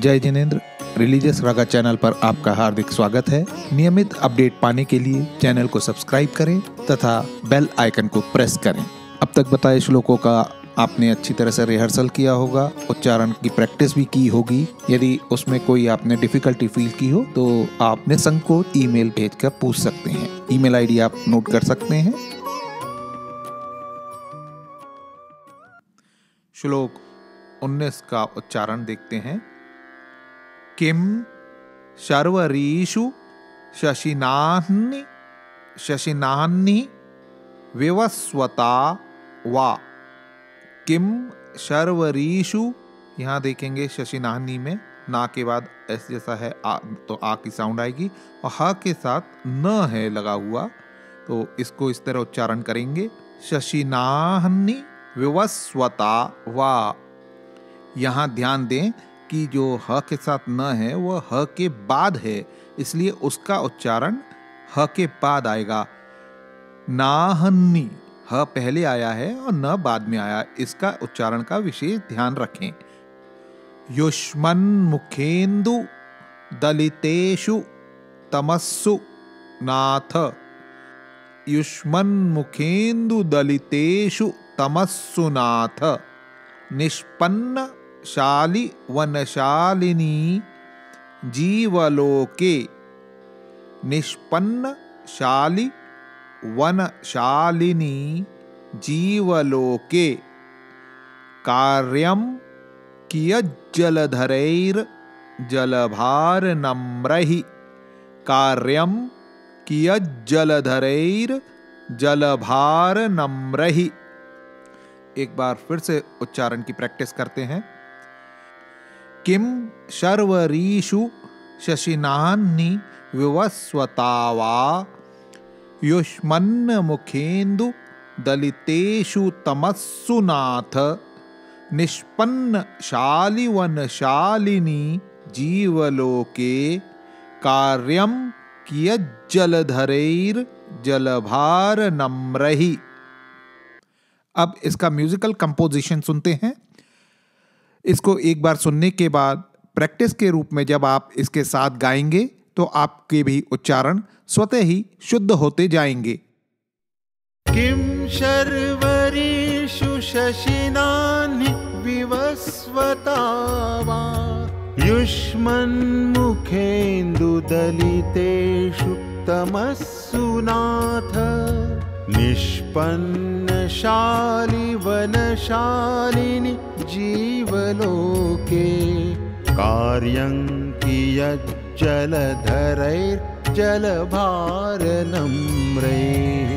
जय जिनेंद्र। रिलीजियस रागा चैनल पर आपका हार्दिक स्वागत है। नियमित अपडेट पाने के लिए चैनल को सब्सक्राइब करें तथा बेल आइकन को प्रेस करें। अब तक बताए श्लोकों का आपने अच्छी तरह से रिहर्सल किया होगा, उच्चारण की प्रैक्टिस भी की होगी। यदि उसमें कोई आपने डिफिकल्टी फील की हो तो आप निसंकोच ईमेल भेजकर पूछ सकते हैं। ईमेल आईडी आप नोट कर सकते हैं। श्लोक 19 का उच्चारण देखते हैं। किम शर्वरीषु शशिनान्नि विवस्वता वा। किम शर्वरीषु, यहाँ देखेंगे शशिनाहनी में ना के बाद एस जैसा है आ, तो आ की साउंड आएगी और ह के साथ न है लगा हुआ, तो इसको इस तरह उच्चारण करेंगे। शशिनाहनी विवस्वता वा। यहाँ ध्यान दें कि जो ह के साथ न है वह ह के बाद है, इसलिए उसका उच्चारण ह के बाद आएगा। नाहन्नी, ह पहले आया है और न बाद में आया, इसका उच्चारण का विशेष ध्यान रखें। युष्मन मुखेन्दु दलितेषु तमस्सु नाथ। युष्मन मुखेन्दु दलितेषु तमस्सु नाथ। निष्पन्न शाली वनशालिनी जीवलोके। निष्पन्न शाली वनशालिनी जीवलोके। कार्यं कियज्जलधरैर् जलभारनम्रैः। कार्यं कियज्जलधरैर् जलभारनम्रैः। एक बार फिर से उच्चारण की प्रैक्टिस करते हैं। किम शर्वरीषु शशिनान्नि विवस्वता वा। युष्मन्न मुखेन्दु दलितेषु तमस्सु नाथ। निष्पन्न शालिवनशालिनी जीवलोके। कार्यं कियज्जलधरैर् जलभारनम्रैः। अब इसका म्यूजिकल कंपोजिशन सुनते हैं। इसको एक बार सुनने के बाद प्रैक्टिस के रूप में जब आप इसके साथ गाएंगे तो आपके भी उच्चारण स्वतः ही शुद्ध होते जाएंगे। किम शर्वरीषु शशिनान्नि विवस्वता वा। युष्मन्मुखेन्दु दलितेषु तमस्सु नाथ। निष्पन्न शाली वनशालिनी जीवलोके। कार्यं कियज्जलधरैर् जलभारनम्रैः।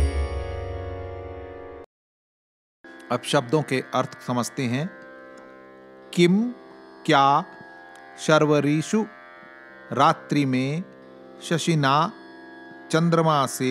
अब शब्दों के अर्थ समझते हैं। किम क्या, शर्वरीषु रात्रि में, शशिना चंद्रमा से,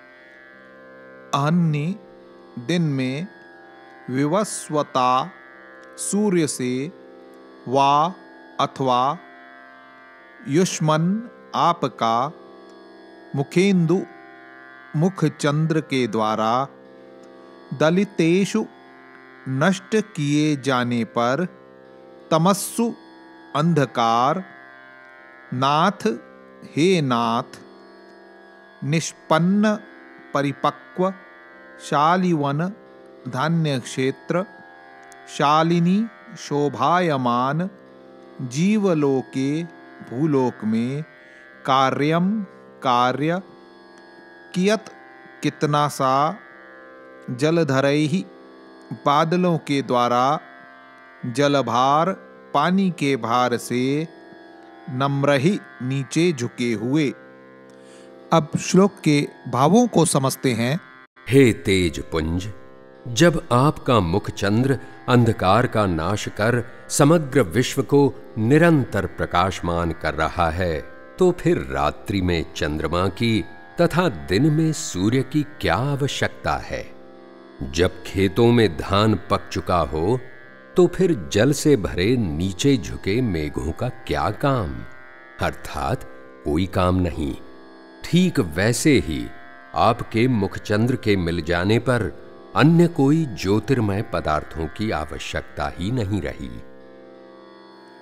अहन्नि दिन में, विवस्वता सूर्य से, वा अथवा, युष्मन आपका, मुखेन्दु मुख चंद्र के द्वारा, दलितेषु नष्ट किए जाने पर, तमस्सु अंधकार, नाथ हे नाथ, निष्पन्न परिपक्व, शालिवन धान्य क्षेत्र, शालिनी शोभायमान, जीवलोके भूलोक में, कार्यम कार्य, कियत कितना सा, जलधरैहि बादलों के द्वारा, जलभार पानी के भार से, नम्रहि नीचे झुके हुए। अब श्लोक के भावों को समझते हैं। हे तेज पुंज, जब आपका मुख चंद्र अंधकार का नाश कर समग्र विश्व को निरंतर प्रकाशमान कर रहा है, तो फिर रात्रि में चंद्रमा की तथा दिन में सूर्य की क्या आवश्यकता है। जब खेतों में धान पक चुका हो तो फिर जल से भरे नीचे झुके मेघों का क्या काम, अर्थात कोई काम नहीं। ठीक वैसे ही आपके मुखचंद्र के मिल जाने पर अन्य कोई ज्योतिर्मय पदार्थों की आवश्यकता ही नहीं रही।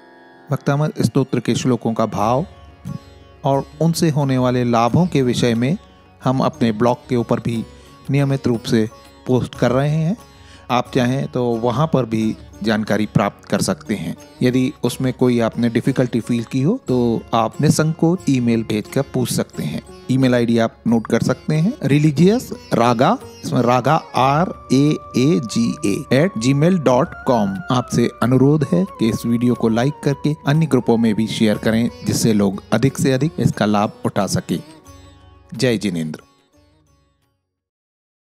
भक्तामर स्तोत्र के श्लोकों का भाव और उनसे होने वाले लाभों के विषय में हम अपने ब्लॉग के ऊपर भी नियमित रूप से पोस्ट कर रहे हैं। आप चाहें तो वहाँ पर भी जानकारी प्राप्त कर सकते हैं। यदि उसमें कोई आपने डिफ़िकल्टी फील की हो तो आप निसंकोच ईमेल भेजकर पूछ सकते हैं। ईमेल आईडी आप नोट कर सकते हैं, Religiousraaga, इसमें रागा RAAGA @gmail.com। आपसे अनुरोध है कि इस वीडियो को लाइक करके अन्य ग्रुपों में भी शेयर करें, जिससे लोग अधिक से अधिक इसका लाभ उठा सके। जय जिनेंद्र।